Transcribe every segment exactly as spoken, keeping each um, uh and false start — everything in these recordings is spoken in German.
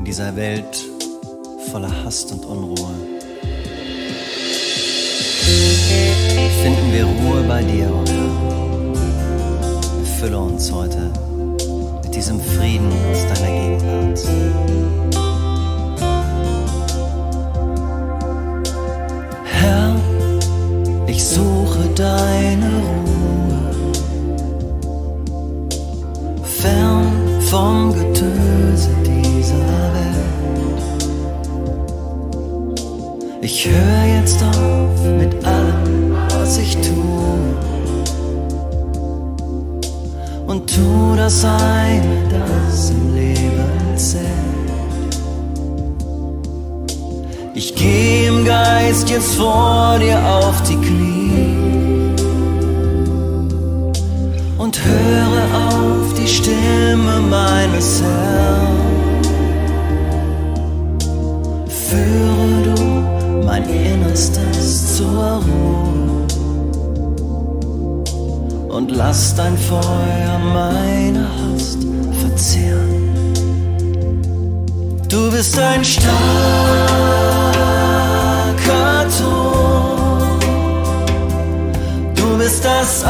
In dieser Welt voller Hass und Unruhe finden wir Ruhe bei dir, oh Herr. Erfülle uns heute mit diesem Frieden aus deiner Gegenwart. Herr, ich suche deine Ruhe, fern vom Getöse dieser Welt. Ich höre jetzt auf mit allem, was ich tue, und tu das eine, das im Leben zählt. Ich geh im Geist jetzt vor dir auf die Knie und höre auf die Stimme meines Herrn. Führe du mein Innerstes zur Ruhe und lass dein Feuer meine Hast verzehren. Du bist ein starker Turm, du bist das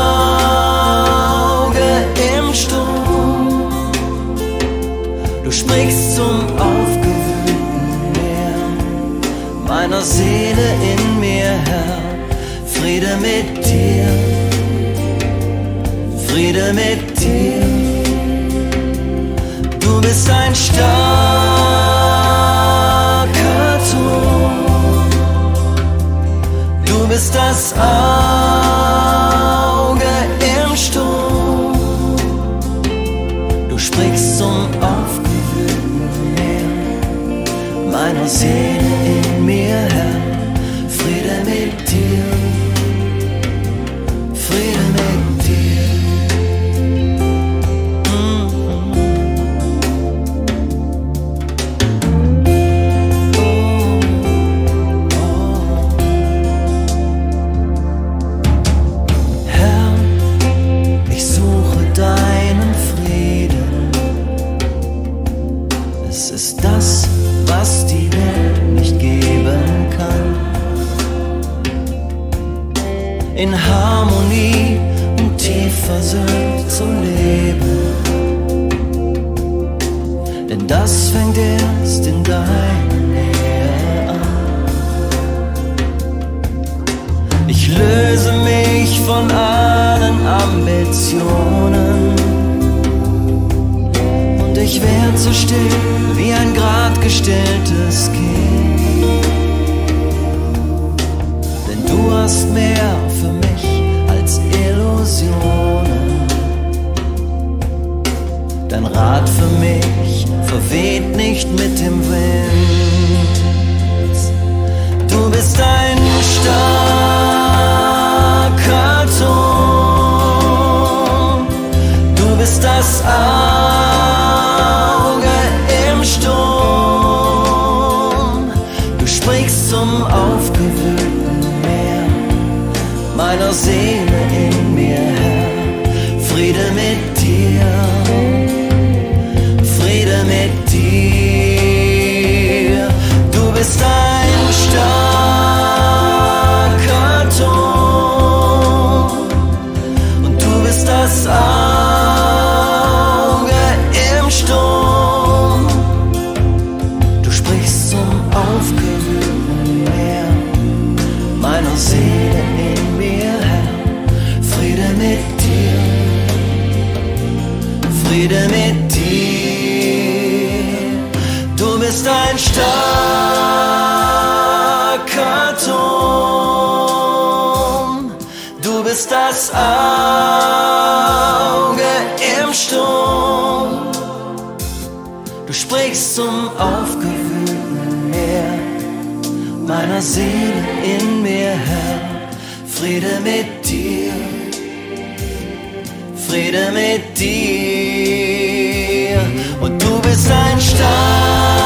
Auge im Sturm, du sprichst zum aufgewühlten Meer meiner Seele in mir, Herr. Friede mit dir, Friede mit dir. Du bist ein starker Turm, du bist das Auge im Sturm, du sprichst zum aufgewühlten Meer meiner Seele in mir, Herr. Friede mit dir, Friede mit dir. In Harmonie und tief versöhnt zu leben, denn das fängt erst in deiner Nähe an. Ich löse mich von allen Ambitionen und ich werd so still wie ein grad gestilltes Kind, denn du hast mehr für mich als Illusionen. Dein Rat für mich verweht nicht mit dem Wind. Du bist ein starker Turm, du bist das Auge im Sturm, du sprichst zum aufgewühlten Meer meiner Seele in mir, Herr. Friede mit dir, Friede mit dir. Du bist ein starker Turm und du bist das Auge im Sturm. Du sprichst zum aufgewühlten Meer meiner Seele in mir, Herr. Friede mit dir, Friede mit dir. Du bist ein starker Turm, du bist das Auge im Sturm, du sprichst zum aufgewühlten Meer meiner Seele in mir, Herr. Friede mit dir, Friede mit dir. Und du bist ein starker